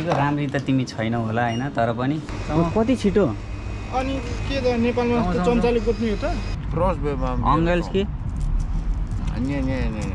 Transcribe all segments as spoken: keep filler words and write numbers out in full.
यतिको राम्री त तिमी छैनौ होला हैन तर पनि कति छिटो अनि के त नेपालमा चम्चाले कुट्ने हो त क्रस बेमा अंगल्स के अन्य ने ने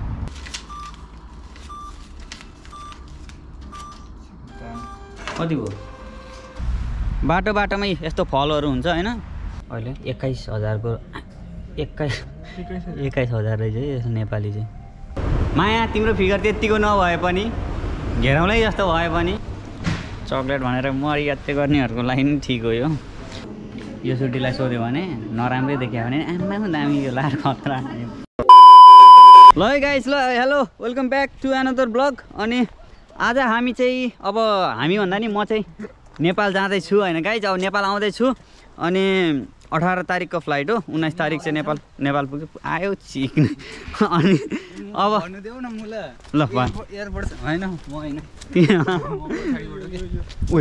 कति भयो बाटो बाटोमै यस्तो फलहरू हुन्छ हैन अहिले एक्काइस हजार को एक्काइस एक्काइस हजार रहेछ है नेपाली चाहिँ माया तिम्रो फिगर त्यतिको नभए पनि घेराउलै जस्तो भए पनि चक्लेट भनेर मरि यात्ते गर्नेहरूको लागि नि ठिक हो यो यो सुटीलाई सोध्यो भने नराम्रै देख्यो भने आम्मा दामी यो लार खतरा ल गाइस ल hello welcome back to another vlog अनि आज हामी चाहिँ अब हामी भन्दा नि म चाहिँ नेपाल जाँदैछु हैन गाइस अब नेपाल आउँदैछु अनि अठार तारिकको फ्लाइट हो उन्नाइस तारिक चाहिँ नेपाल नेपाल पुग्यो आयो चिक्ने अनि अब भन्नु देऊ न मुला ल एयरपोर्ट हैन म हैन ओइ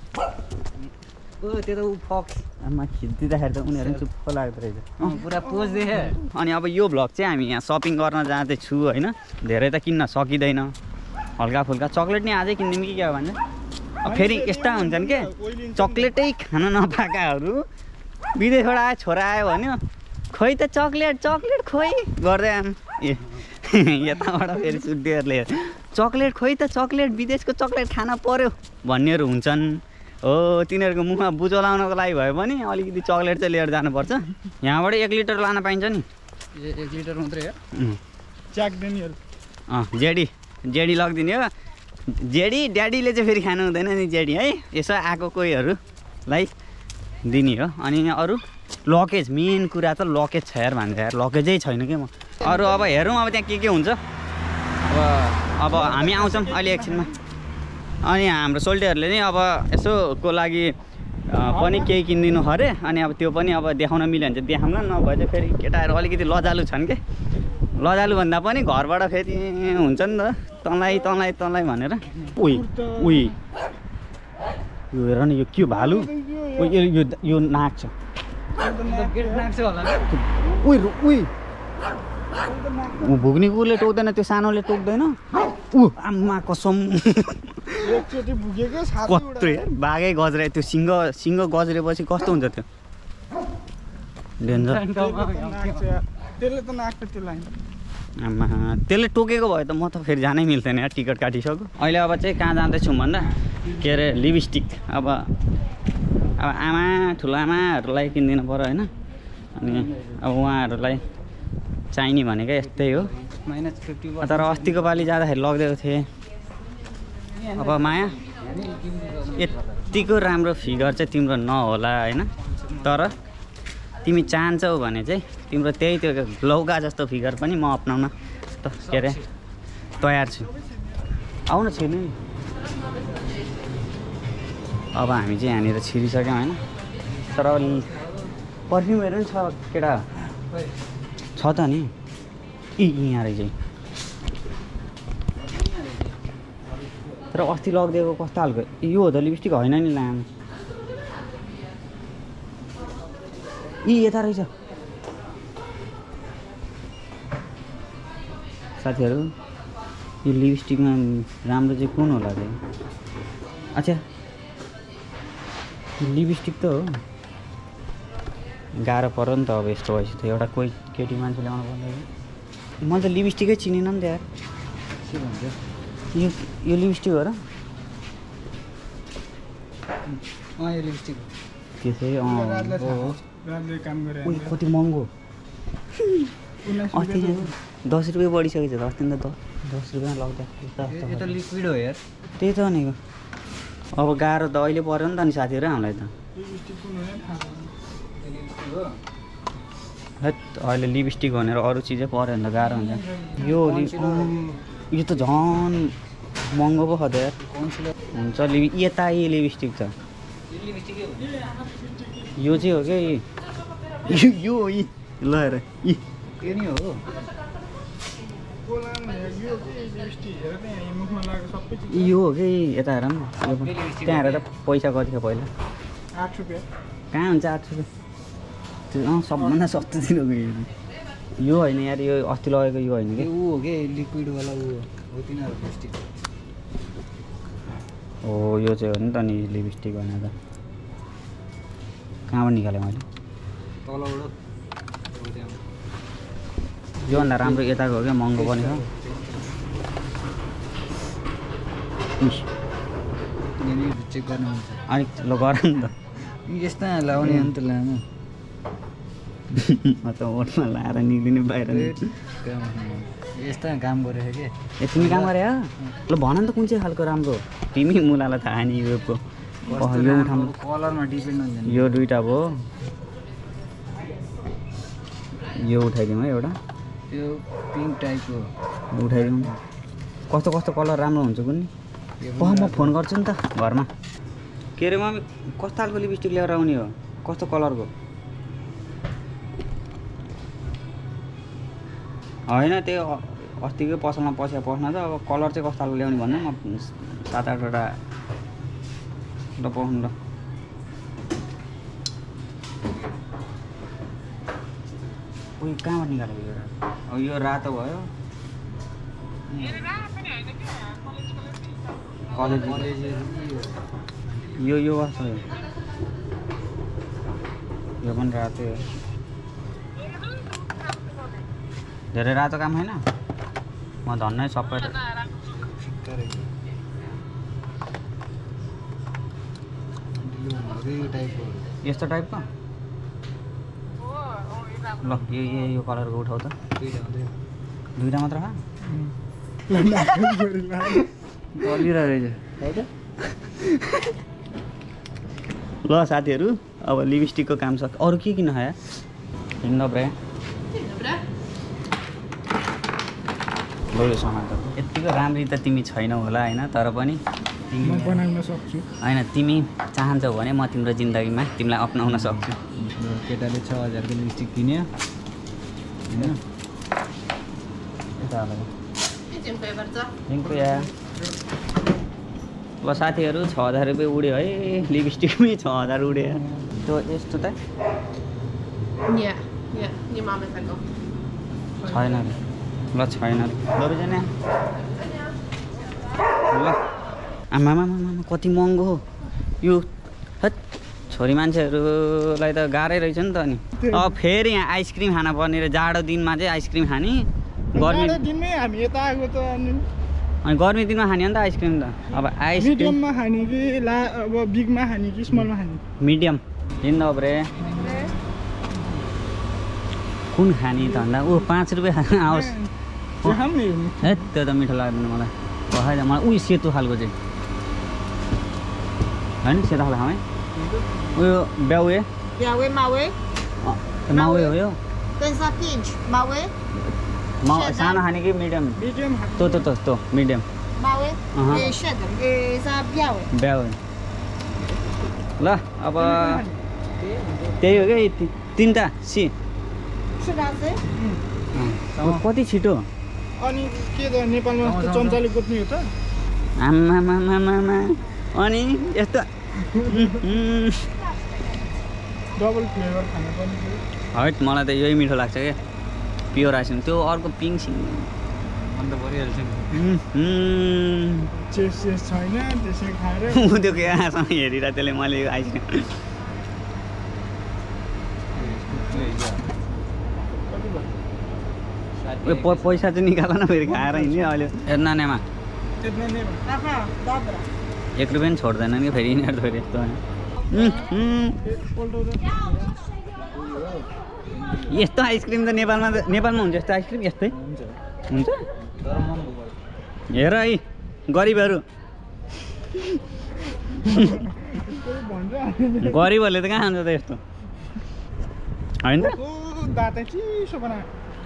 ओ त्यो त उ फक्स आमा खिच्दिँदाखेरि त उनीहरू पनि चुप्प लाग्दो रहेछ पुरा पोज देखे अनि अब यो भ्लग चाहिँ हामी यहाँ सपिङ गर्न जाँदैछु हैन धेरै त किन्न सकिँदैन हल्का फुल्का चक्लेट नि आजै किन्दिउँ कि क्या भन्छ अब फेरि यस्ता हुन्छन् के चक्लेटै खान नपाएकाहरू विदेशबाट आयो छोरा आयो भन्यो खोइ त चक्लेट चक्लेट खोइ गर्दै आम ए यताबाट फेरि सुटीहरूले चक्लेट खोइ त चक्लेट विदेशको चक्लेट खान पर्यो भन्नेहरू हुन्छन् हो तिनीहरूको मुखमा बुझो लाउनको लागि भए पनि अलिकति चक्लेट चाहिँ लिएर जानुपर्छ यहाँबाट एक लिटर लान पाइन्छ नि एक लिटर मात्रै हो च्याक दिनेहरू अँ जेडी जेडी लगिदिने हो जेडी ड्याडीले चाहिँ फेरि खानु हुँदैन नि जेडी है यसो आएको कोहीहरूलाई दिने हो अनि अरू लकेज मेन कुरा त लकेज छ यार भन्छ यार लकेजै छैन कि म अरू अब हेरौँ अब त्यहाँ के के हुन्छ अब अब हामी आउँछौँ अहिले एकछिनमा अनि हाम्रो सोल्टीहरूले नि अब यसोको लागि पनि केही किनिदिनु अरे अनि अब त्यो पनि अब देखाउन मिल्यो भने चाहिँ देखाउँला नभए चाहिँ फेरि केटाहरू अलिकति लजालु छन् के लजालु भन्दा पनि घरबाट फेरि हुन्छ नि त तँलाई तँलाई तँलाई भनेर उही उही यो हेर न यो के भालु यो यो नाक छ उही उही भुग्ने कुले टोक्दैन त्यो सानोले टोक्दैन ऊ आम्मा कसम कत्रो बाघै गज्रे त्यो सिङ्ग सिङ्ग गज्रेपछि कस्तो हुन्छ त्यो डेन्जर आम्मा त्यसले टोकेको भए त म त फेरि जानै मिल्थेन यार टिकट काटिसक्यो अहिले अब चाहिँ कहाँ जाँदैछौँ भन्दा के अरे लिपस्टिक अब अब आमा ठुलो आमाहरूलाई किनिदिनु पऱ्यो होइन अनि अब उहाँहरूलाई चाहिने भनेकै यस्तै हो माइनस फिफ्टी तर अस्तिको पालि जाँदाखेरि लगिदिएको थिएँ अब माया यतिको राम्रो फिगर चाहिँ तिम्रो नहोला होइन तर तिमी चाहन्छौ भने चाहिँ तिम्रो त्यही त्यो लौका जस्तो फिगर पनि म अपनाउन त के अरे तयार छु आउन छिर्नु नि अब हामी चाहिँ यहाँनिर छिरिसक्यौँ होइन तर पर्फ्युमहरू पनि छ केटा छ त नि यी यहाँ रहेछ तर अस्ति लगिदिएको कस्तो खालको यो हो त लिपस्टिक होइन नि लाम यी यता रहेछ साथीहरू यो लिपस्टिकमा राम्रो चाहिँ कुन होला चाहिँ अच्छा लिपस्टिक त हो गाह्रो पर्यो नि त अब यस्तो भएपछि त एउटा कोही केटी मान्छे ल्याउनु पर्दैन मैले त लिपस्टिकै चिनेन नि त यार के भन्छ यो यो लिपस्टिक हो र अँ यो लिपस्टिक त्यो चाहिँ अँ कति महँगो अस्ति दस रुपियाँ बढिसकेको छ अस्ति त दस रुपियाँ लग्दा यो त लिक्विड हो यार त्यही त भनेको अब गाह्रो त अहिले पऱ्यो नि त नि साथीहरू हामीलाई त हैट अहिले लिपस्टिक भनेर अरू चिजै पऱ्यो भने त गाह्रो हुन्छ यो यो त झन् महँगो पो खदा यार हुन्छ लिप यता यी लिपस्टिक छ यो चाहिँ हो क्या यो हो यी ल हेर यी यो नि हो यो हो कि यता हेर न त्यहाँ हेर त पैसा कति थियो पहिला आठ रुपियाँ कहाँ हुन्छ आठ रुपियाँ त्यो अँ सबभन्दा सस्तो दिनको यो होइन यार यो अस्ति लगेको यो होइन कि ऊ हो कि लिक्विडवाला ऊ हो तिनीहरू लिपस्टिक हो यो चाहिँ हो नि त नि लिपस्टिक भने त कहाँबाट निकालेँ मैले तलबाट योभन्दा राम्रो यताको हो क्या महँगो पनि छ चेक गर्नुहुन्छ अलिक ल गर नि त यस्ता लाउने अन्त लानु म त ओठमा लाएर निक्लिने बाहिर यस्ता काम गरेको के ए तिमी काम गरे ल भन नि त कुन चाहिँ खालको राम्रो तिमी मुलालाई थाहा नि योको यो उठाउनु कलरमा डिपेन्ड हुन्छ यो दुईवटा भयो यो उठाइदिउँ है एउटा त्यो पिङ्क टाइपको उठाइदिउँ कस्तो कस्तो कलर राम्रो हुन्छ कुन्नी अँ म फोन गर्छु नि त घरमा के अरे मम्मी कस्तो खालको लिपस्टिक ल्याएर आउने हो कस्तो कलरको होइन त्यो अस्तिकै पसलमा पस्या पस्न त अब कलर चाहिँ कस्तो खालको ल्याउने भन्नु म सात आठवटा ल पाउनु ल उयो कहाँबाट निकालेको यो अब यो रातो भयो कलेज यो यो कस्तो हो यो पनि रातै हो धेरै रातो काम होइन म धन्नै सबै यस्तो टाइपको ल यो यो यो कलरको उठाउ त दुईवटा मात्र ल साथीहरू अब लिपस्टिकको काम सक्यो अरू के किन खायो हिँड्न ब्रे लो यो सामान त यत्तिको राम्री त तिमी छैनौ होला होइन तर पनि तिमी बनाउन सक्छु होइन तिमी चाहन्छौ भने म तिम्रो जिन्दगीमा तिमीलाई अपनाउन सक्छु केटाले छ हजारको लिपस्टिक किन्यो होइन ल साथीहरू छ हजार रुपियाँ उड्यो है लिपस्टिकमै छ हजार उड्यो त्यो यस्तो त छैन ल छैन लैजाने ल आमामा कति महँगो हो यो हट छोरी मान्छेहरूलाई त गाह्रै रहेछ नि त अनि अब फेरि यहाँ आइसक्रिम खान पर्ने र जाडो दिनमा चाहिँ आइसक्रिम खाने गर्मी दिनमै हामी यता आएको त अनि अनि गर्मी दिनमा खाने हो नि त आइसक्रिम त अब आइसक्रिम मिडियममा खाने कि ला अब बिगमा खाने कि स्मलमा खाने मिडियम हिँड्न ब्रे कुन खाने त भन्दा ऊ पाँच रुपियाँ खान आओस् है त्यो त मिठो लाग्दैन मलाई होइन मलाई उयो सेतो खालको चाहिँ होइन सेतो खालको खामै उयो ब्याउे Biawe mawe, माउे हो यो tensa pinch, mawe, मा सानो खाने कि मिडियम मिडियम त्यो त्यो त्यो त्यो medium mawe, Aha. eh cheddar, eh za biawe. ब्याउ ल अब त्यही हो क्या तिनवटा सी Shiraze, कति छिटो अनि के त नेपालमा चम्चाले कुट्ने हो त आमामामामा अनि यस्तो डबल फ्लेभर खानु पर्ने हट मलाई त यही मिठो लाग्छ क्या प्योर आइसक्रिम त्यो अर्को पिङ सिङ अन्त परिहाल्छ नि चेस चेस छैन त्यसै खाएर ऊ त्यो के आसँग हेरेर त्यसले मैले यो आइसक्रिम उयो प पैसा चाहिँ निकाल न फेरि खाएर हिँड्यो अहिले हेर्न नानीमा त्यति नै aha, dobra. एक रुपियाँ पनि छोड्दैन कि फेरि यिनीहरू फेरि यस्तो यस्तो आइसक्रिम त नेपालमा त नेपालमा हुन्छ यस्तो आइसक्रिम यस्तै हुन्छ हेर है गरिबहरू गरिबहरूले त कहाँ खान्छ त यस्तो होइन त दाँत चिसो बना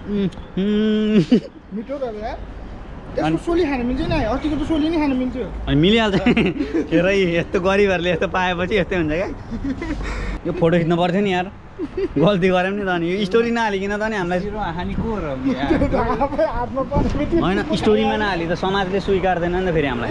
मिठो गरेर यसको सोली खान मिल्छ नि अस्तिको त सोली नै खान मिल्थ्यो अनि मिलिहाल्छ हेर यस्तो गरिबहरूले यस्तो पाएपछि यस्तै हुन्छ क्या यो फोटो खिच्नु पर्थ्यो नि यार गल्ती गऱ्यौँ नि त अनि यो स्टोरी नहालिकन त नि हामीलाई हानी को र होइन स्टोरीमा नहाली त समाजले स्वीकार्दैन नि त फेरि हामीलाई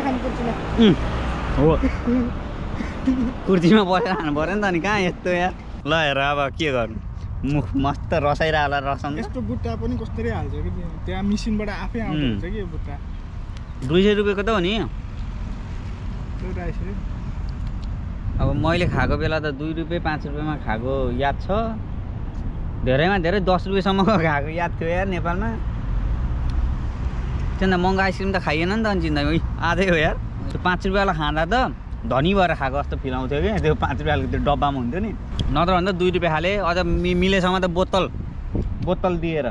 हो कुर्सीमा बसेर खानु पऱ्यो नि त अनि कहाँ यस्तो यार ल हेर अब के गर्नु मुख मस्त रसाइरह होला रसाउनु यस्तो बुट्टा पनि कस्तरी हाल्छ कि त्यहाँ मेसिनबाट आफै आउँछ कि यो बुट्टा दुई सय रुपियाँको त हो नि एउटा आइसक्रिम अब मैले खाएको बेला त दुई रुपियाँ पाँच रुपियाँमा खाएको याद छ धेरैमा धेरै दस रुपियाँसम्मको खाएको याद थियो यार नेपालमा त्यहाँ महँगो आइसक्रिम त खाइएन नि त अनि जिन्दगी आधै हो यार त्यो पाँच रुपियाँवाला खाँदा त धनी भएर खाएको जस्तो फिल आउँथ्यो कि त्यो पाँच रुपियाँको त्यो डब्बामा हुन्थ्यो नि नत्र भन्दा दुई रुपियाँ खाले अझ मि मिलेसम्म त बोतल बोतल दिएर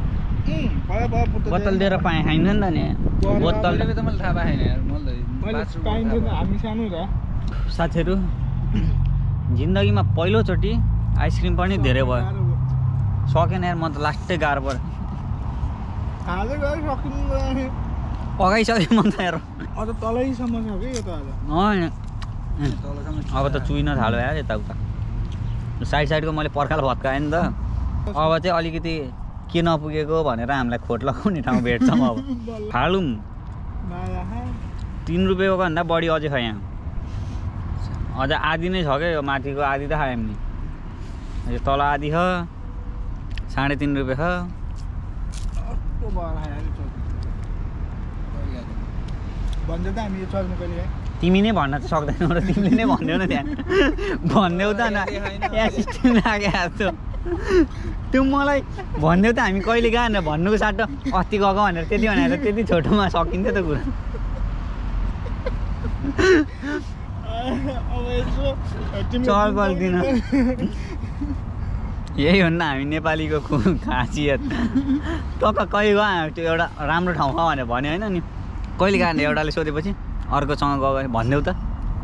बोतल दिएर पाएँ खाइन्छ नि त नि बोतल त मैले थाहा पाएन यार मैले हामी सानो र साथीहरू जिन्दगीमा पहिलोचोटि आइसक्रिम पनि धेरै भयो सकेन यार म त लास्टै गाह्रो पऱ्यो पकाइसकेँ म त यार अझ तलैसम्म छ कि यो त होइन अब त चुइन थाल्यो यार यताउता साइड साइडको मैले पर्खाल भत्काएँ नि त अब चाहिँ अलिकति के नपुगेको भनेर हामीलाई खोट लगाउने ठाउँ भेट्छौँ अब फालौँ तिन रुपियाँको भन्दा बढी अझै छ यहाँ अझ आधी नै छ क्या यो माथिको आधी त खायौँ नि यो तल आधी छ साढे तिन रुपियाँ छ भन्छ त हामी यो चर्म कहिले तिमी नै भन्न चाहिँ सक्दैनौ र तिमीले नै भनिदेऊ न त्यहाँ भनिदेऊ त न एसिस्टेन्ट लाग्यो त्यो त्यो मलाई भनिदेऊ त हामी कहिले गयो भनेर भन्नुको साटो अस्ति गएको भनेर त्यति भनेर त्यति छोटोमा सकिन्थ्यो त कुरा चल बल्दिन यही हो नि हामी नेपालीको खासियत तपाईँ कहिले गयो त्यो एउटा राम्रो ठाउँ छ भनेर भन्यो होइन नि कहिले गयो भने एउटाले सोधेपछि अर्कोसँग गयो भने भनिदेऊ त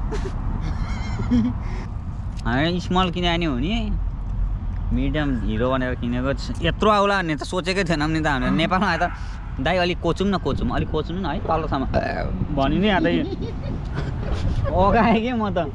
हामी स्मल किने नि हो नि मिडियम हिरो भनेर किनेको यत्रो आउला भन्ने त सोचेकै थिएनौँ नि त हामीले नेपालमा आयो त दाइ अलिक कोचौँ न कोचौँ अलिक कोचौँ न है तलसम्म भनि नि यहाँ त अगाएँ कि म त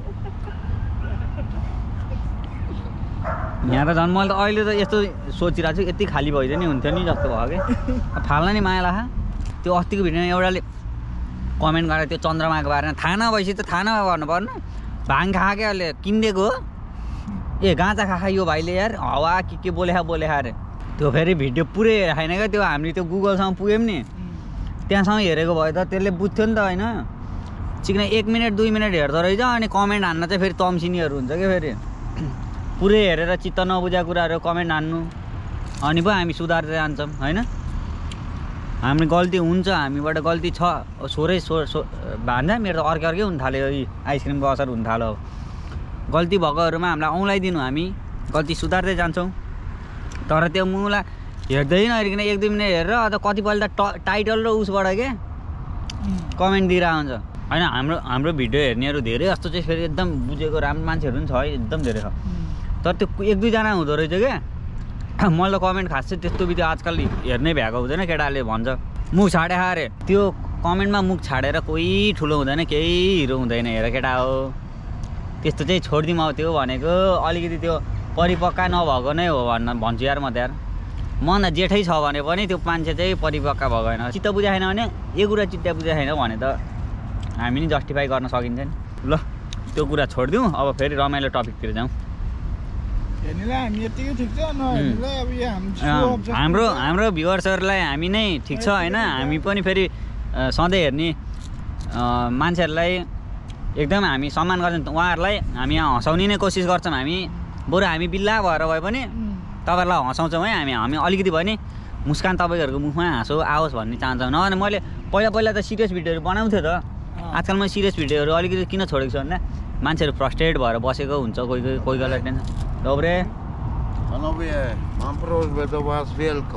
यहाँ त झन् मैले त अहिले त यस्तो सोचिरहेको छु यति खाली भइदियो नि हुन्थ्यो नि जस्तो भयो कि फाल्न नि माया लाग्छ त्यो अस्तिको भिडियोमा एउटाले कमेन्ट गरेर त्यो चन्द्रमाको बारेमा थाहा नभएपछि त थाहा नभर्नु पर्ने भाङ खा क्या अहिले किनिदिएको हो ए गाँजा खा यो भाइले यार हावा के के बोले बोले अरे त्यो फेरि भिडियो पुरै हेरेको छैन क्या त्यो हामीले त्यो गुगलसँग पुग्यौँ नि त्यहाँसँग हेरेको भयो त त्यसले बुझ्थ्यो नि त होइन चिकन एक मिनट दुई मिनट हेर्दो रहेछ अनि कमेन्ट हान्न चाहिँ फेरि तम्सिनीहरू हुन्छ क्या फेरि पुरै हेरेर चित्त नबुझाएको कुराहरू कमेन्ट हान्नु अनि पो हामी सुधार्दै जान्छौँ होइन हामी गल्ती हुन्छ हामीबाट गल्ती छ सोरै सो सो भान्जा मेरो त अर्कै अर्कै हुन थाल्यो यी आइसक्रिमको असर हुन थाल्यो गल्ती भएकोहरूमा हामीलाई औँलाइदिनु हामी गल्ती सुधार्दै जान्छौँ तर त्यो मुला हेर्दै नहेरिकन एक दुई मिनट हेरेर अन्त कतिपल्ट त टाइटल र उसबाट के कमेन्ट दिइरहेको हुन्छ होइन हाम्रो हाम्रो भिडियो हेर्नेहरू धेरै जस्तो चाहिँ फेरि एकदम बुझेको राम्रो मान्छेहरू पनि छ है एकदम धेरै छ तर त्यो एक दुईजना हुँदो रहेछ क्या मैले त कमेन्ट खासै त्यस्तो बित्यो आजकल हेर्नै भ्याएको हुँदैन केटाले भन्छ मुख छाडे अरे त्यो कमेन्टमा मुख छाडेर कोही ठुलो हुँदैन केही हिरो हुँदैन हेर केटा हो त्यस्तो चाहिँ छोडिदिउँ अब त्यो भनेको अलिकति त्यो परिपक्का नभएको नै हो भन्न भन्छु यार म त यार मभन्दा जेठै छ भने पनि त्यो मान्छे चाहिँ परिपक्का भएको होइन चित्त बुझाएन भने यो कुरा चित्त बुझाएन भने त हामी नि जस्टिफाई गर्न सकिन्छ नि ल त्यो कुरा छोडिदिउँ अब फेरि रमाइलो टपिकतिर जाउँ हाम्रो हाम्रो भ्युवर्सहरूलाई हामी नै ठिक छ होइन हामी पनि फेरि सधैँ हेर्ने मान्छेहरूलाई एकदम हामी सम्मान गर्छौँ उहाँहरूलाई हामी यहाँ हँसाउने नै कोसिस गर्छौँ हामी बरु हामी बिल्ला भएर भए पनि तपाईँहरूलाई हँसाउँछौँ है हामी हामी अलिकति भयो नि मुस्कान तपाईँहरूको मुखमा हाँसो आओस् भन्ने चाहन्छौँ नभने मैले पहिला पहिला त सिरियस भिडियोहरू बनाउँथेँ त आजकल मैले सिरियस भिडियोहरू अलिकति किन छोडेको छु भन्दा मान्छेहरू फ्रस्ट्रेट भएर बसेको हुन्छ कोही कोही कोही बेला tension Dobre. Panowie, mam prośbę do was wielką.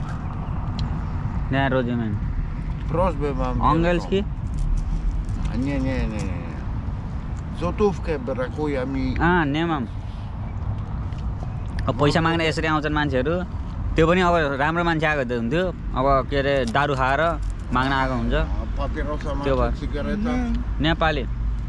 Nie rozumiem. Prośbę mam wielką. Angielski? A nie, nie, nie, nie. Złotówkę brakuje mi. A, nie mam. अब पैसा माग्न यसरी आउँछन् मान्छेहरू त्यो पनि अब राम्रो मान्छे आएको त हुन्थ्यो अब के अरे दारू खाएर माग्न आएको हुन्छ त्यो भयो नेपाली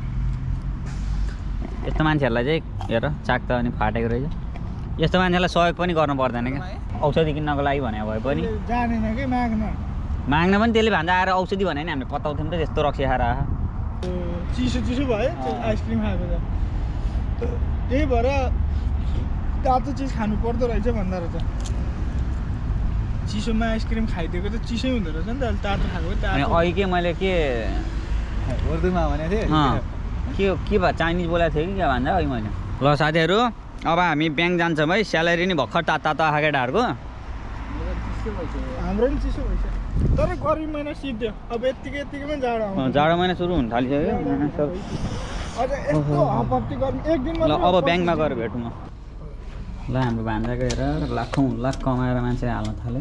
यस्तो मान्छेहरूलाई चाहिँ हेर चाक्त अनि फाटेको रहेछ यस्तो मान्छेलाई सहयोग पनि गर्नु पर्दैन क्या औषधि किन्नको लागि भने भए पनि जानेन कि माग्न माग्न पनि त्यसले भन्दा आएर औषधि भने नि हामीले पताउँथ्यौँ त त्यस्तो रक्सी खाएर आए चिसो चिसो भयो आइसक्रिम खाएको त त्यही भएर तातो चिज खानु पर्दो रहेछ भन्दा रहेछ चिसोमा आइसक्रिम खाइदिएको त चिसै हुँदो रहेछ नि त तातो खाएको तातो अनि अघि के मैले के उर्दुमा भनेको थिएँ के के भयो चाइनिज बोलेको थियो कि के भन्छ है मैले ल साथीहरू अब हामी ब्याङ्क जान्छौँ है स्यालेरी नि भर्खर ताता तातो आएको केटाहरूको हाम्रो नि चिसो भइसक्यो तर गर्मी महिना सिद्धो अब यतिकै यतिकैमा जाडो आउँछ जाडो महिना सुरु हुन थालिसक्यो अझ यस्तो हपत्ती गर्मी एक दिन ल अब ब्याङ्कमा गएर भेटौँ म ल हाम्रो भान्जाको हेर लाखौँ लाख कमाएर मान्छे हाल्न थाल्यो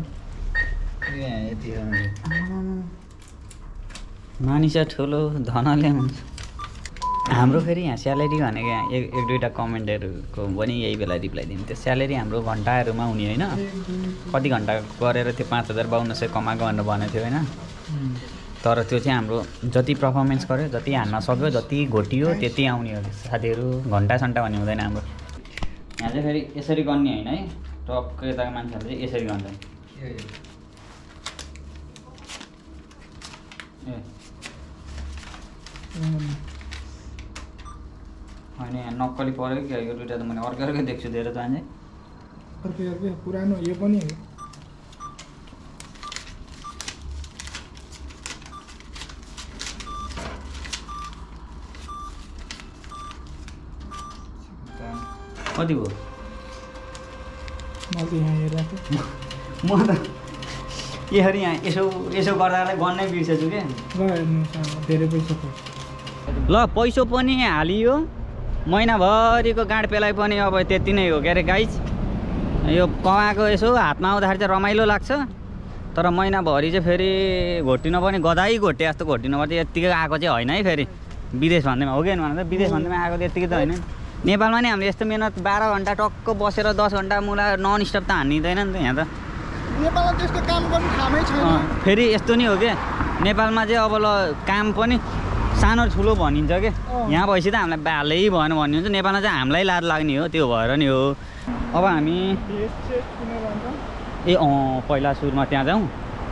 मानिस ठुलो धनले हुन्छ हाम्रो फेरि यहाँ स्यालेरी भनेको यहाँ एक एक दुईवटा कमेन्टहरूको पनि यही बेला रिप्लाई दिने त्यो स्यालेरी हाम्रो घन्टाहरूमा हुने होइन कति घन्टा गरेर त्यो पाँच हजार बाहन्न सय कमाएको भनेर भनेको थियो होइन तर त्यो चाहिँ हाम्रो जति पर्फर्मेन्स गर्यो जति हान्न सक्यो जति घोटियो त्यति आउने हो साथीहरू घन्टा सन्टा भन्ने हुँदैन हाम्रो यहाँ चाहिँ फेरि यसरी गर्ने होइन है टक्क यताको मान्छेहरूले चाहिँ यसरी गर्छ ए होइन यहाँ नक्कली पऱ्यो कि यो दुइटा त मैले अर्कै अर्कै देख्छु धेरै त चाहिँ अर्कै अर्कै पुरानो यो पनि हो कति भयो म त यहाँ हेरेको म त यसरी यहाँ यसो यसो गर्दा गर्नै बिर्सेछु क्या ल हेर्नुहोस् धेरै पैसा पर्छ ल पैसो पनि हालियो महिनाभरिको गाँड पेलाइ पनि अब त्यति नै हो के अरे गाइज यो कमाएको यसो हातमा आउँदाखेरि चाहिँ रमाइलो लाग्छ तर महिनाभरि चाहिँ फेरि घोटिन पनि गदाइ घोटे जस्तो घोटिनु पर्छ यत्तिकै आएको चाहिँ होइन है फेरि विदेश भन्दैमा हो कि भन त विदेश भन्दैमा आएको त यत्तिकै त होइन नेपालमा नि हामीले यस्तो मिहिनेत बाह्र घन्टा टक्क बसेर दस घन्टा मुला नन स्टप त हानिँदैन नि त यहाँ त नेपालमा त्यस्तो काम गर्नु थामै छैन फेरि यस्तो नि हो क्या नेपालमा चाहिँ अब ल काम पनि सानो ठुलो भनिन्छ क्या यहाँ भएपछि त हामीलाई बालै भएन भन्ने हुन्छ नेपालमा चाहिँ हामीलाई लाज लाग्ने हो त्यो भएर नि हो अब हामी ए अँ पहिला सुरुमा त्यहाँ जाउँ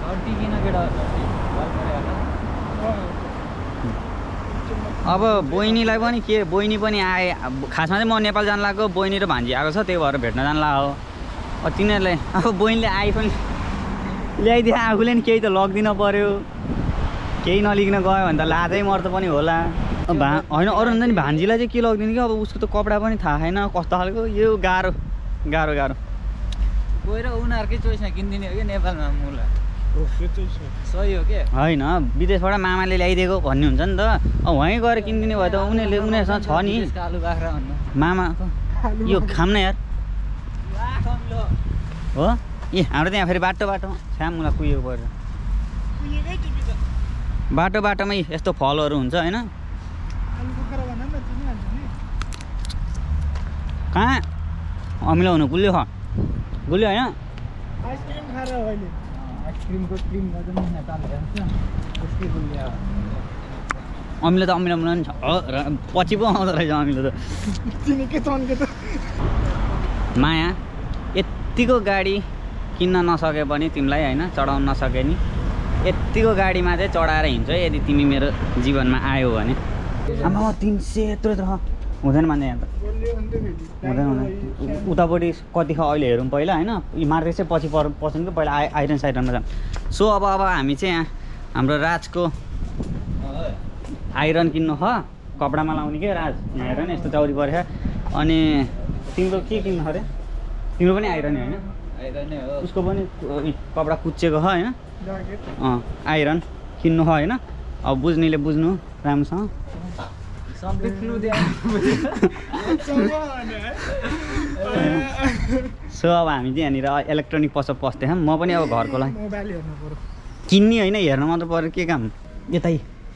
अब बहिनीलाई पनि के बहिनी पनि आए खासमा चाहिँ म नेपाल जानु लाग्यो बहिनी र भान्जी आएको छ त्यही भएर भेट्न जानु लाग्यो अब तिनीहरूलाई अब बहिनीले आइ पनि ल्याइदिए आफूले नि केही त लगिदिन पऱ्यो केही नलिकन गयो भने त लाजै मर्द पनि होला भा होइन अरू भन्दा नि भान्जीलाई चाहिँ के लगिदिने कि अब उसको त कपडा पनि थाहा छैन कस्तो खालको यो गाह्रो गाह्रो गाह्रो गएर उनीहरूकै चोइसमा किनिदिने हो कि नेपालमा मुला सही हो क्या होइन विदेशबाट मामाले ल्याइदिएको भन्ने हुन्छ नि त अब वहीँ गएर किनिदिने भयो त उनीहरूले उनीहरूसँग छ नि आलु बाख्रा भन्नु मामा यो खाम न यार हो ए हाम्रो त्यहाँ फेरि बाटो बाटोमा छ्याम मुला कुहिएको पऱ्यो बाटो बाटोमै यस्तो फलहरू हुन्छ होइन कहाँ अमिलो हुनु गुलियो ख गुलियो होइन आइसक्रिम खाएर अहिले आइसक्रिमको क्रिम अमिलो त अमिलो अमिलो पनि छ पछि पो आउँदो रहेछ अमिलो त माया यत्तिको गाडी किन्न नसके पनि तिमीलाई होइन चढाउन नसके नि यत्तिको गाडीमा चाहिँ चढाएर हिँड्छ यदि तिमी मेरो जीवनमा आयो भने आमा तिन सय यत्रो त हुँदैन मान्दै यहाँ त हुँदैन हुँदैन उतापट्टि कति ख अहिले हेरौँ पहिला होइन मार्केट चाहिँ पछि पर पर्छौँ कि पहिला आइ आइरन साइरनमा जाऊँ सो अब अब हामी चाहिँ यहाँ हाम्रो राजको आइरन किन्नु ख कपडामा लाउने क्या राज यहाँ हेर नि यस्तो चौरी परेछ अनि तिम्रो के किन्नु अरे तिम्रो पनि आइरन होइन उसको पनि कपडा कुच्चिएको छ होइन अँ आइरन किन्नु हो होइन अब बुझ्नेले बुझ्नु राम्रोसँग सो अब हामी चाहिँ यहाँनिर इलेक्ट्रोनिक पसल पस्थ्यो म पनि अब घरको लागि किन्ने होइन हेर्न मात्र पऱ्यो के काम यतै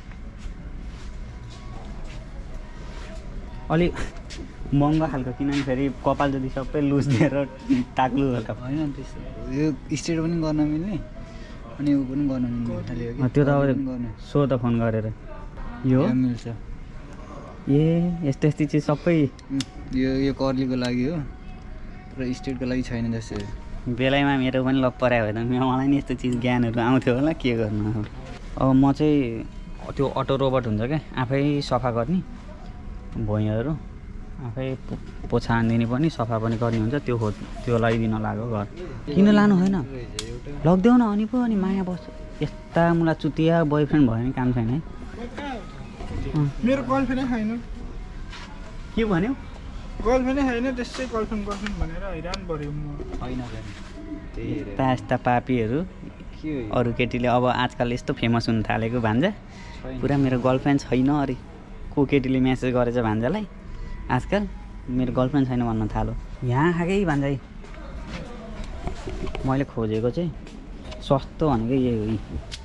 अलिक महँगो खालको किनभने फेरि कपाल जति सबै लुज दिएर टाक्लु होइन त्यस्तो यो स्ट्रेट पनि गर्न मिल्ने अनि ऊ पनि गर्न मिल्ने त्यो त अब सो त फोन गरेर यो मिल्छ ए यस्तो यस्तो चिज सबै यो यो कर्लीको लागि हो र स्ट्रेटको लागि छैन जस्तो बेलामा मेरो पनि लप परायो भने त मलाई नि यस्तो चिज ज्ञानहरू आउँथ्यो होला के गर्नु अब म चाहिँ त्यो अटो रोबोट हुन्छ क्या आफै सफा गर्ने भुइँहरू आफै पोछा हानिदिने पनि सफा पनि गर्ने हुन्छ त्यो हो त्यो लगाइदिन लाग्यो घर किन लानु होइन लगिदेऊ न अनि पो अनि माया बस्छ यस्ता मुला चुतिया बोयफ्रेन्ड भयो भने काम छैन है मेरो गर्लफ्रेन्डै छैन। के भन्यो? गर्लफ्रेन्डै छैन त्यसै गर्लफ्रेन्ड गर्लफ्रेन्ड भनेर हैरान पऱ्यो म। होइन यस्ता यस्ता पापीहरू अरू केटीले अब आजकल यस्तो फेमस हुन थालेको भान्जा पुरा मेरो गर्लफ्रेन्ड छैन अरे को केटीले मेसेज गरेछ भान्जालाई आजकल मेरो गर्लफ्रेन्ड छैन भन्न थालो। यहाँ खाएकै भान्जा मैले खोजेको चाहिँ सस्तो भनेको यही हो।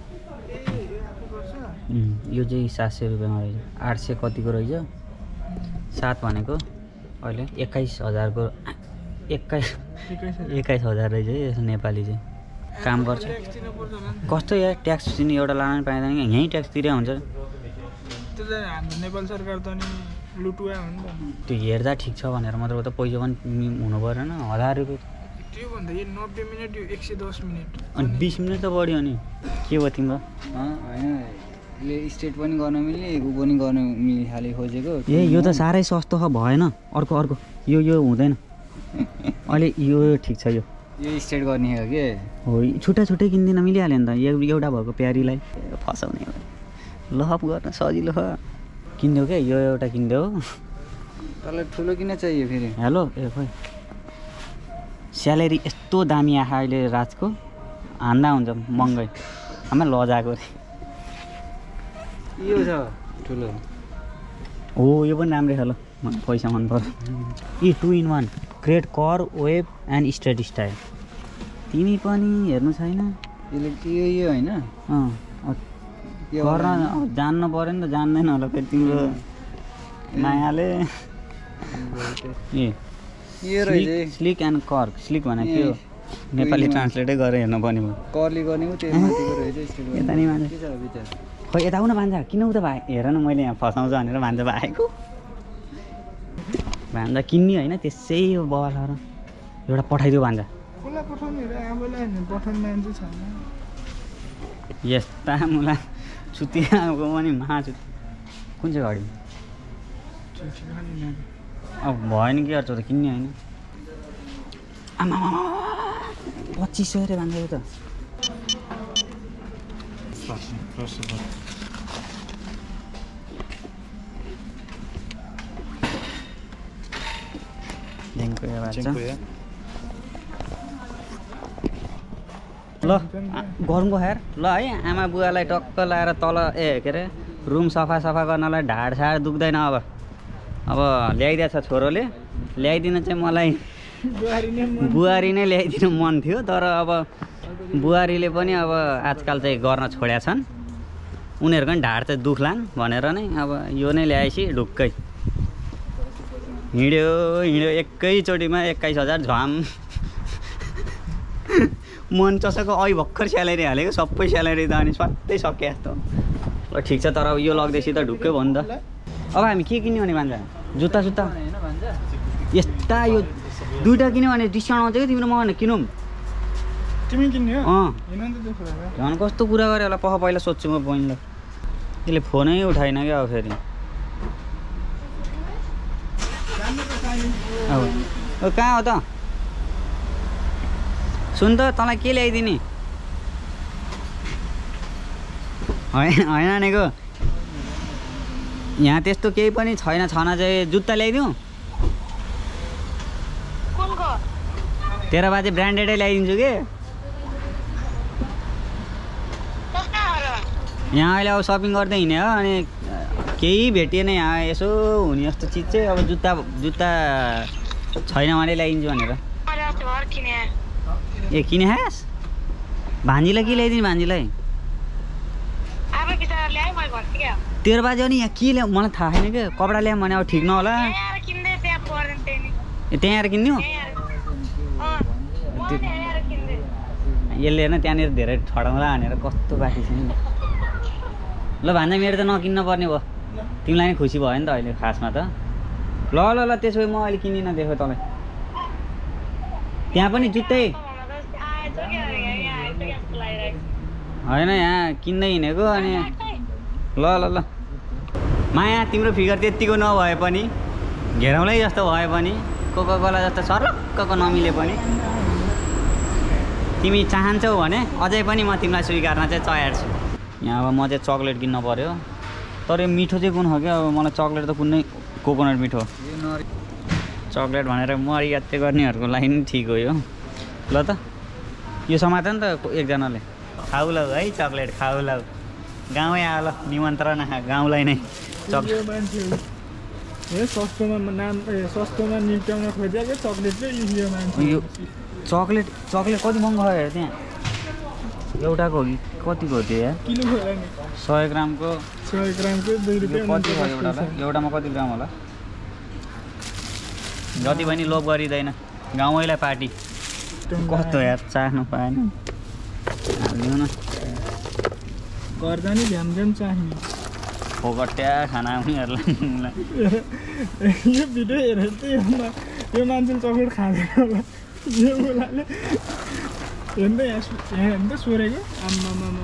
यो चाहिँ सात सय रुपियाँमा रहेछ, आठ सय कतिको रहेछ, सात भनेको अहिले एक्काइस हजारको एक्काइस एक्काइस हजार रहेछ है यसो नेपाली चाहिँ काम गर्छ। कस्तो या ट्याक्स तिनी एउटा लान पाइँदैन कि यहीँ ट्याक्स तिरे हुन्छ। त्यो चाहिँ हाम्रो नेपाल सरकार त नि लुटुवा हो नि त। त्यो हेर्दा ठिक छ भनेर मात्र त पैसा पनि हुनु परेन हजार रुपियाँ। त्यो भन्दा यो नब्बे मिनट यो एक सय दस मिनट अनि बिस मिनट त बढ्यो। अनि के भयो तिम्रो? होइन यसले स्टेट पनि गर्न मिल्ने ऊ पनि गर्न मिल्ने खाले खोजेको। ए यो त साह्रै सस्तो छ भएन। अर्को अर्को यो यो हुँदैन अहिले यो ठिक छ। यो यो स्टेट गर्ने हो के हो छुट्टा छुट्टै किन्दिन मिलिहाल्यो नि त। एउटा भएको प्यारीलाई फसाउने लहप गर्न सजिलो छ। किनिदेऊ क्या यो एउटा किनिदेऊ। तँलाई ठुलो किन चाहियो फेरि? हेलो ए खोइ स्यालेरी यस्तो दामी आएको अहिले राजको हान्दा हुन्छ महँगै आमा लजाएको रे। यो छ ठुलो हो यो पनि राम्रै छ ल पैसा मन पर्यो। A two in one create कर वेब एन्ड स्ट्रेट स्टाइल। तिमी पनि हेर्नु छैन यसले यो यो होइन अँ गर्न जान्नु पऱ्यो नि त। जान्दैन होला फेरि तिम्रो मायाले। ए यो रहेछ स्लिक एन्ड कर्क। स्लिक भनेको के हो? नेपाली ट्रान्सलेटै गरेर हेर्नु पर्ने भयो। करले गर्ने हो त्यो माथिको रहेछ स्टेट यता नि मान्छ के छ विचार? खोइ यता आउन भान्जा किन उता भाइ हेर न मैले यहाँ फसाउँछु भनेर भान्जा भाएको भान्जा किन्ने होइन त्यसै हो बवालहरू। एउटा पठाइदियो भान्जा। कसलाई पठाउने रे? आफैलाई हैन पठाउने मान्छे छैन। यस्ता मुला छुतिआको पनि महाछु कुन चाहिँ घडी अब भयो नि के गर्छ त किन्ने होइन। आमा पच्चिस सय रे भान्जा यो त। ल गरौँको हेर ल है। आमा बुवालाई टक्क लाएर तल ए के अरे रुम सफा सफा गर्नलाई ढाड साड दुख्दैन। अब अब ल्याइदिएछ छोरोले ल्याइदिन चाहिँ मलाई बुहारी नै ल्याइदिनु मन थियो तर अब बुहारीले पनि अब आजकल चाहिँ गर्न छोड्या छन्। उनीहरूको पनि ढाड चाहिँ दुख्लान् भनेर नै अब यो नै ल्याएपछि ढुक्कै हिँड्यो हिँड्यो एकैचोटिमा एक्काइस हजार झ्वाम। मन चसको ऐ भर्खर स्यालेरी हालेको सबै स्यालेरी त अनि स्वात्तै सके जस्तो। ल ठिक छ तर अब यो लग्दैछ त ढुक्कै भयो नि त। अब हामी के किन्यो भने भान्जा? जुत्ता सुत्ता यस्ता यो दुइटा किन्यो भने डिस्काउन्ट आउँछ कि तिम्रो म भने किनौँ? तिमी किन्ने हो? अँ हैन नि त त्यसो भए। झन् कस्तो कुरा गरे होला पख पहिला सोध्छु म बहिनीलाई। यसले फोनै उठाइन क्या अब फेरि। अब कहाँ हो त? सुन त तँलाई के ल्याइदिने? होइन होइन भनेको यहाँ त्यस्तो केही पनि छैन। छन चाहिँ जुत्ता ल्याइदिउँ? तेरो बाजे ब्रान्डेडै ल्याइदिन्छु कि। यहाँ अहिले अब सपिङ गर्दै हिँड्यो अनि केही भेटिएन यहाँ यसो हुने जस्तो चिज चाहिँ अब जुत्ता जुत्ता छैन भने ल्याइदिन्छु भनेर। ए किने खास? भान्जीलाई के ल्याइदिने? भान्जीलाई तेरो बाजे अनि यहाँ के ल्याऊ मलाई थाहा छैन क्या। कपडा ल्याऊँ भने अब ठिक नहोला। ए त्यहाँ आएर किनिदिउँ? यसले हेर्न त्यहाँनिर धेरै ठडाउँला भनेर कस्तो बाँकी छ नि। ल भान्जा मेरो त नकिन्न पर्ने भयो। तिमीलाई नै खुसी भयो नि त अहिले खासमा त। ल ल ल त्यसो भए म अहिले किन्दिनँ देखो तँलाई। त्यहाँ पनि जुत्तै होइन यहाँ किन्दै हिँडेको अनि ल ल ल माया तिम्रो फिगर त्यतिको नभए पनि घेराउलै जस्तो भए पनि कोका कोला जस्तो सर्लक्कको नमिले पनि तिमी चाहन्छौ भने अझै पनि म तिमीलाई स्वीकार्न चाहिँ तयार छु। यहाँ अब म चाहिँ चक्लेट किन्न पर्यो। तर यो मिठो चाहिँ कुन हो क्या अब मलाई चक्लेट त कुनै कोकोनट मिठो चक्लेट भनेर मरियात्ते गर्नेहरूको लागि नि ठिक हो यो ल त यो समात्यो नि त एकजनाले खाउ ल है चक्लेट खाउ ल गाउँै आयो ल निमन्त्रणा गाउँलाई नै यो मान्छे हे सस्तोमा नाम ए सस्तोमा निम्त्याउन खोजेको चक्लेटले यो मान्छे यो चक्लेट चक्लेट कति महँगो हो हेर त्यहाँ एउटाको हो कि कतिको हो त्यो यार किलो होला नि सय ग्रामको सय ग्रामको दुई रुपियाँ कति भयो एउटालाई एउटामा कति ग्राम होला जति पनि लोभ गरिँदैन गाउँैलाई पार्टी कस्तो यार चाख्नु पाएन हालिदिउँ न गर्दा नि ध्यान ध्यान चाहिने फोकट्या खाना उनीहरूलाई यो भिडियो हेरेर चाहिँ यो मा- यो मान्छेले चक्लेट खाँदैन होला यो बोलाले हेर्दै यहाँ सु- यहाँ हेर्दै सोरेको आम्मामामा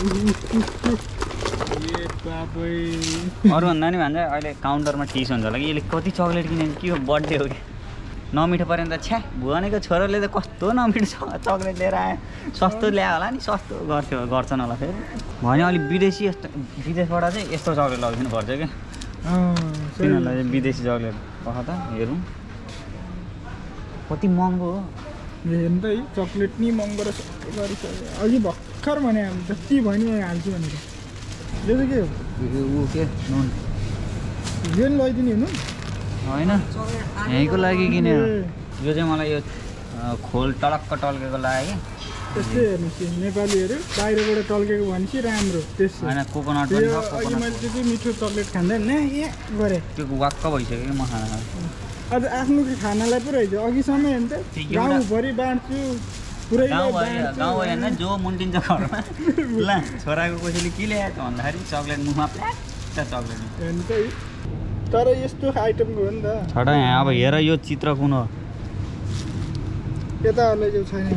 ए बाबै अरूभन्दा नि भन्छ अहिले काउन्टरमा टिस हुन्छ होला कि यसले कति चक्लेट किनेको के हो बर्थडे हो कि नमिठो पऱ्यो नि त छ्या भुवनेको छोरोले त कस्तो नमिठो च- चक्लेट लिएर आयो सस्तो ल्यायो होला नि सस्तो गर्थ्यो गर्छन् होला फेरि भने अलिक विदेशी यस्तो विदेशबाट चाहिँ यस्तो चक्लेट लगिदिनु पर्छ क्या तिनीहरूलाई चाहिँ विदेशी चक्लेट पख त हेरौँ कति महँगो हो हेर्दै चक्लेट नि महँगो र सस्तो गरिसक्यो अघि भर्खर भने हामी जति भयो नि म हाल्छु भनेर यो चाहिँ के हो ऊ के नुन यो नि लगाइदिने हुनु होइन यहीँको लागि किने हो यो चाहिँ मलाई यो अँ, खोल टलक्क टल्केको लाग्यो त्यस्तै हेर्नुहोस् यो नेपालीहरू बाहिरबाट टल्केको भनेपछि राम्रो त्यस्तै होइन कोकोनट पनि यो छ अघि मैले कोकोनट त्यो चाहिँ मिठो चक्लेट खाँदा न ए गरेँ त्यो वाक्क भइसक्यो कि म खाना अझ आफ्नो खानालाई पो रहेछ अघिसम्म हेर्छ त्यो एउटा- गाउँभरि बाँड्छु पुरैलाई गाउँभरि बाँड्छु गाउँभरि होइन जो मुन्टिन्छ घरमा ल छोराको कसैले के ल्याएको भन्दाखेरि चक्लेट मुखमा प्ल्याट्ट चक्लेट हेर्नु है तर यस्तो आइटमको हो नि त छोड यहाँ अब हेर यो चित्र कुन हो यताहरूलाई जो छैन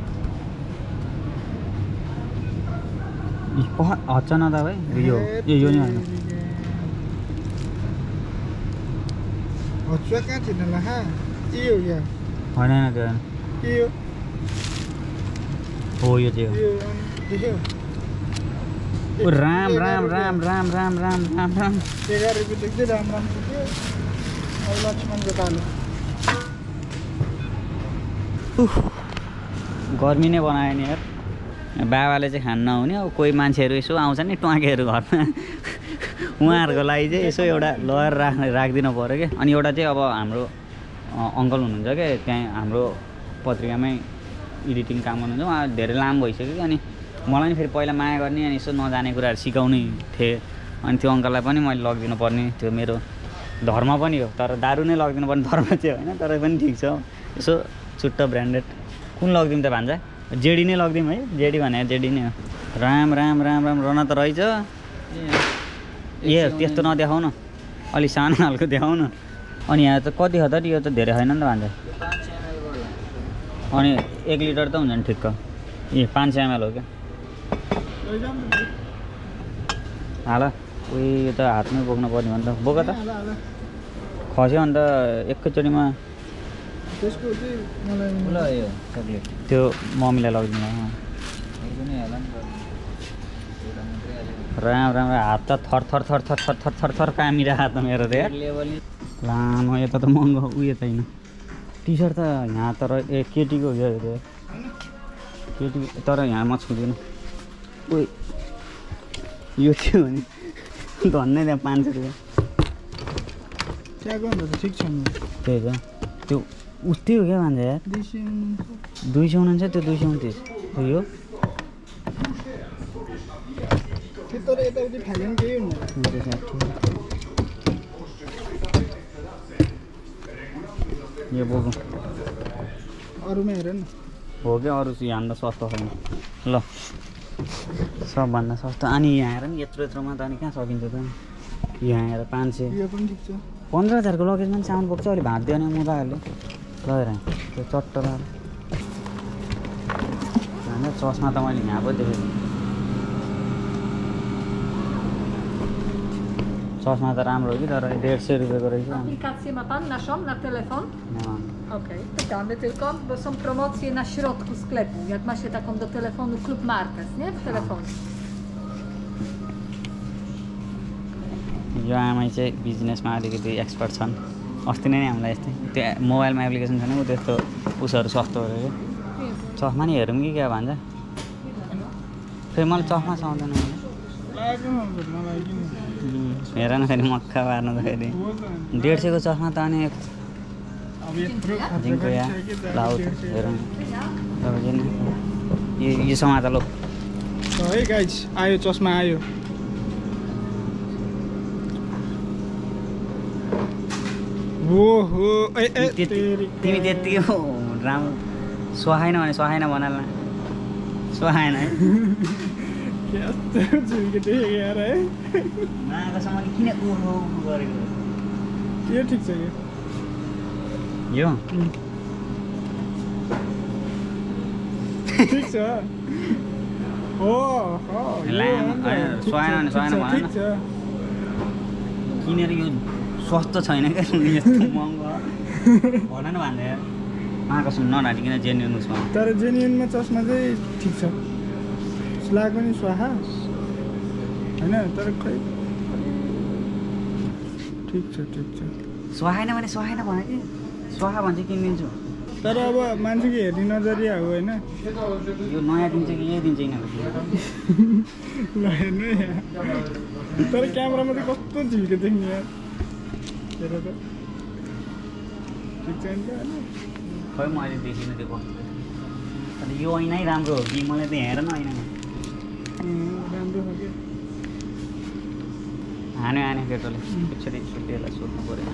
हच्छ न त भाइ यो ए यो नि होइन हचुवा कहाँ थिएन ल हा के हो क्या होइन होइन त्यो होइन के हो हो यो चाहिँ हो यो अनि देख्यो ओ राम राम राम राम राम राम राम राम एघार रुपियाँ देख्दै राम राम पुग्यो अब लक्ष्मणको तालु गर्मी नै बनायो नि यार बाबाले चाहिँ खान नहुने अब कोही मान्छेहरू यसो आउँछ नि ट्वाकेहरू घरमा उहाँहरूको लागि चाहिँ यसो एउटा लगाएर राख्न राखिदिनु पऱ्यो क्या अनि एउटा चाहिँ अब हाम्रो अँ, अङ्कल हुनुहुन्छ क्या त्यहाँ हाम्रो पत्रिकामै एडिटिङ काम गर्नुहुन्छ उहाँ धेरै लामो भइसक्यो कि अनि मलाई नि फेरि पहिला माया गर्ने अनि यसो नजाने कुराहरू सिकाउने थिएँ अनि त्यो अङ्कललाई पनि मैले लगिदिनु पर्ने त्यो मेरो धर्म पनि हो तर दारु नै लगिदिनु पर्ने धर्म चाहिँ होइन तर पनि ठिक छ यसो छुट्ट ब्रान्डेड कुन लगिदिउँ त भान्जा जेडी नै लगिदिउँ है जेडी भने जेडी नै हो राम राम राम राम रहन त रहेछ ए त्यस्तो नदेखाउ न अलि सानो खालको देखाउ न अनि यहाँ त कति हो त यो त धेरै होइन नि त भान्जा अनि एक लिटर त हुन्छ नि ठिक्क ए पाँच सय एमएल हो क्या हाल उयो यो त हातमै बोक्नु पर्ने भने त बोक त खस्यो अन्त एकैचोटिमा त्यसको चाहिँ मलाई ल यो चक्लेट त्यो मम्मीलाई लगिदिनु राम राम हात त थर थर थर थर थर थर थर थर कामिरहेको हात त मेरो त यार लामो यता त महँगो उयो त होइन टी सर्ट त यहाँ तर ए केटीको हो क्या यो त केटी तर यहाँ म छुँदिनँ उयो यो के हो नि धन्नै त्यहाँ पाँच सय रुपियाँ त्यहाँको भन्दा त ठिक छ नि त्यही त त्यो उस्तै हो क्या भन्छ यार दुई सय दुई सय उनान्सय त्यो दुई सय उन्तिस हो यो त्यो तर यताउति फ्याक्यो नि केही हुन्न यो बोकौँ अरूमा हेर न हो क्या अरू चाहिँ यहाँभन्दा सस्तो छैन ल सबभन्दा सस्तो अनि यहाँ आएर नि यत्रो यत्रोमा त अनि कहाँ सकिन्छ त यहाँ आएर पाँच सय यो पनि ठिक छ पन्ध्र हजारको लगेजमा पनि सामान बोक्छ अहिले भाँट्दियो भने मुदाहरूले लगेर आएँ त्यो चट्ट लगाएर भन्दा चस्मा त मैले यहाँ पो देखेको चस्मा त राम्रो हो कि तर डेढ सय रुपियाँको रहेछ Aplikację ma Pan naszą na telefon? अँ, Okej, pytamy tylko, bo są promocje na środku sklepu. Jak ma się taką do telefonu Klub Martes, nie? W telefonie. यो आमै चाहिँ बिजनेसमा अलिकति एक्सपर्ट छन्। अस्ति नै हामीलाई यस्तै त्यो मोबाइलमा एप्लिकेसन छैन ऊ त्यस्तो उसहरू सस्तो हो क्या चस्मा नि हेरौँ कि क्या भन्छ फेरि मलाई चस्मा सुहाउँदैन हेर न फेरि मक्का पार्नु त फेरि डेढ सयको चस्मा त अनि जिङ्को या लाउ हेरौँ यो यो समाज लो है गाइस आयो चस्मा आयो ओहो ए ए तिमी त्यतिकै राम्रो सुहाएन भने सुहाएन भनाल्न सुहाएन है यार है नागासम्म किन ओहो गरेको यो ठिक छ यो ठिक छ ओ हो सुहाएन भने सुहाएन भन किनेर यो सस्तो छैन क्या यस्तो महँगो भन न भन्दै महाकसम नढालिकन जेन्युन उसमा तर जेन्युनमा चस्मा चाहिँ ठिक छ लाग्यो नि स्वाहा होइन तर खै ठिक छ ठिक छ सुहाएन भने सुहाएन भने कि सुहा भन्छ किनिदिन्छु तर अब मान्छेको हेर्ने नजरिया हो होइन यो नयाँ दिन्छ कि यही दिन्छ यिनीहरू ल हेर्नु यहाँ तर क्यामेरामा चाहिँ कस्तो झिल्के देख्ने यार हेर त ठिक छ नि त खै मैले देखिनँ त्यो कस्तो अन्त यो ऐनै राम्रो हो कि मलाई त हेर न ऐनामा राम्रो हो कि हान्यो हान्यो केटोले एकचोटि छुट्टीहरूलाई सोध्नु पऱ्यो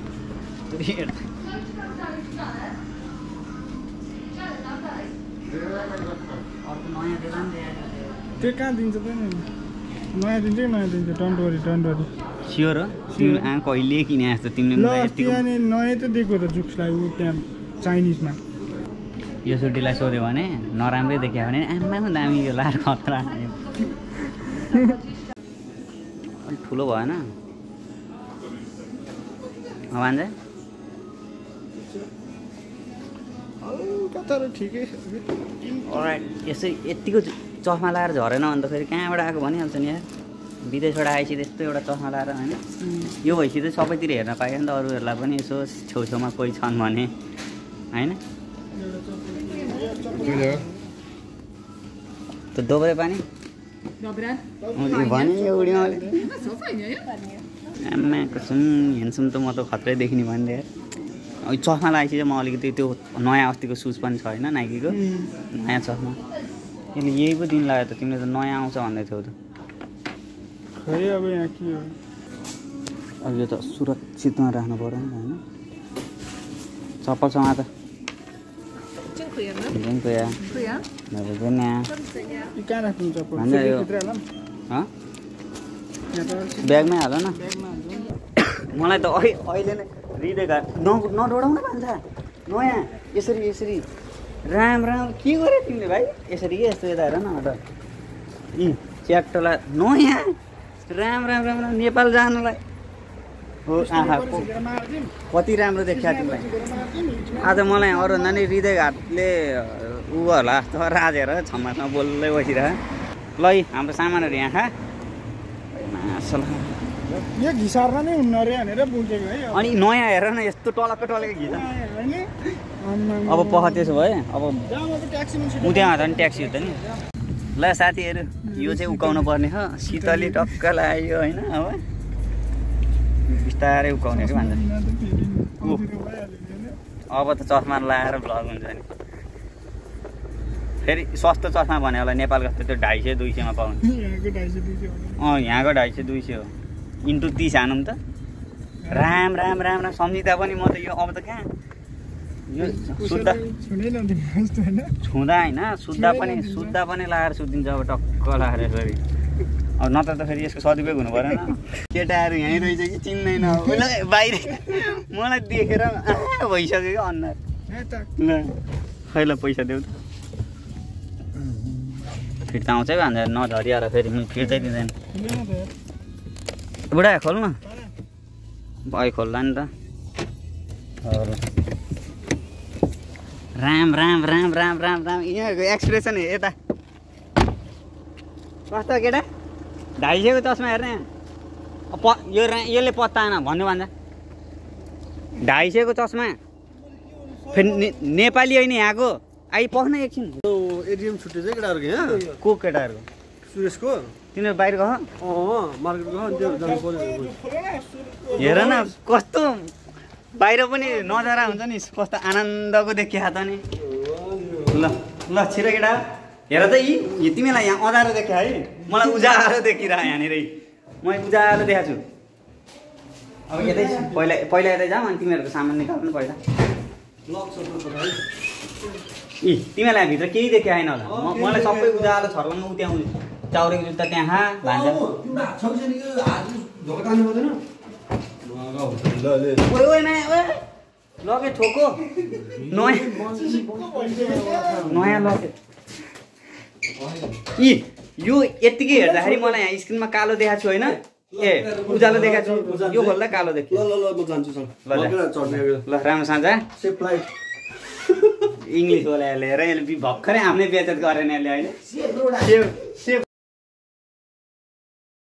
अर्को नयाँ देला नि त्यो कहाँ दिन्छ त नि नयाँ दिन्छ कि नयाँ दिन्छ don't worry don't worry sure हो तिमी आ कहिले किने जस्तो तिमीले ल मलाई अस्ति अनि नयाँ त दिएको त जुक्सलाई ऊ त्यहाँ चाइनिजमा यो छुट्टीलाई सोध्यो भने नराम्रै देख्यो भने आमा दामी यो लाएर खतरा अलिक ठुलो भएन भान्जा तर ठिकै अलराइट यसै यतिको चस्मा लाएर झरेन अन्त फेरि कहाँबाट आएको भनिहाल्छ नि यार विदेशबाट आएपछि त्यस्तो एउटा चस्मा लाएर होइन यो भएपछि चाहिँ सबैतिर हेर्न पायो नि त अरूहरूलाई पनि यसो छेउछेउमा कोही छन् भने होइन त्यो दोब्रे पानी भने यो उडीमा आमाको सुन हेर्छौँ त म त खत्रै देखिने भन्दै यार चस्मा लगाएपछि चाहिँ म अलिकति त्यो नयाँ अस्तिको सुज पनि छ होइन नाइकीको नयाँ चस्मा यसले यही पो दिन लाग्यो त तिमीले त नयाँ आउँछ भन्दै थियौ त खै अब यहाँ के हो अब यो त सुरक्षितमा राख्नु पऱ्यो नि होइन चप्पलसँग त Dziękuję. Dziękuję. Dziękuję. Do widzenia. कहाँ राख्नु चप्पल भन्दा यो भित्र हालौँ हँ यहाँ त ब्यागमै हाल न ब्यागमा हाल्छौँ मलाई त अहिले अहिले नै हृदयघात न नडोडाउन भन्छ नयाँ यसरी यसरी राम राम के गरे तिमीले भाइ यसरी के यस्तो यता हेर न त यी च्याटोला नयाँ राम राम राम राम नेपाल जानुलाई हो आँखा कति राम्रो देखिया तिमीलाई आज मलाई अरू नानी हृदयघातले ऊ होला जस्तो राजेर छम्मासँग बोल्दै बसिरह ल हाम्रो सामानहरू यहाँ खा यो घिसार्न नै हुन्न रे भनेर बोकेको है अनि नयाँ हेर न यस्तो टलक्क टलेको घिच होइन अब पख त्यसो भए अब ट्याक्सीमा उद्यामा त नि ट्याक्सी हो त नि ल साथीहरू यो चाहिँ उकाउनु पर्ने हो शीतली टक्क लाग्यो होइन अब बिस्तारै उकाउने कि भन्छ अब त चस्मा लगाएर भ्लग हुन्छ नि फेरि सस्तो चस्मा भन्यो होला नेपालको जस्तो त्यो ढाई सय दुई सयमा पाउने अँ यहाँको ढाई सय दुई सय हो इन्टु तिस हानौँ त राम राम राम राम सम्झिँदा पनि म त यो अब त कहाँ यो सुत्दा छुँदा होइन सुत्दा पनि सुत्दा पनि लगाएर सुत्दिन्छ अब टक्क लगाएर फेरि अब नत्र त फेरि यसको सदुपयोग हुनु परेन केटाहरू यहीँ रहेछ कि चिन्दैन बाहिर मलाई देखेर भइसक्यो क्या अनुहार ल खै ल पैसा देऊ त फिर्ता आउँछ कि भन्छ नझरिएर फेरि फिर्तै दिँदैन बुढा खोल न भाइ खोल्ला नि त राम राम राम राम राम राम यहाँको एक्सप्रेसन यता कस्तो केटा ढाई सयको चस्मा हेर्ने प यो रा- यसले पत्ताएन भन्नु भन्दा ढाई सयको चस्मा फेरि ने- नेपाली होइन यहाँको आइपस्न एकछिन एटिएम छुट्टी चाहिँ केटाहरूको यहाँ को केटाहरूको सुरेशको तिनीहरू बाहिर गयो अँ मार्केट गयो अनि त्यो जानु पर्यो हेर न कस्तो बाहिर पनि नजारा हुन्छ नि कस्तो आनन्दको देखिया त नि ल ल छिटो केटा हेर त यी तिमीलाई यहाँ अँधारो देखिया है मलाई उज्यालो देखिरह यहाँनिर म उज्यालो देखाएको छु अब यतै पहिला पहिला यतै जाऊँ अनि तिमीहरूको सामान निकाल्नु पहिला यी तिमीलाई भित्र केही देखिया होइन होला म- मलाई सबै उज्यालो छर्काउनु उत्याउँछु चाउरेको जुत्ता त्यहाँ भान्जा ओइ ओइ माया ओइ लगे ठोको नयाँ नयाँ लगे यी यो यत्तिकै हेर्दाखेरि मलाई यहाँ स्क्रिनमा कालो देखाएको छु होइन ए उज्यालो देखाएको छु यो खोल्दा कालो देखियो ल ल ल म जान्छु सर ल ल राम्रो साँझा सेफ लाइट इङ्ग्लिस बोलाएर लिएर यसले भर्खरै आफ्नै बेचत गरेन यसले होइन सेप सेप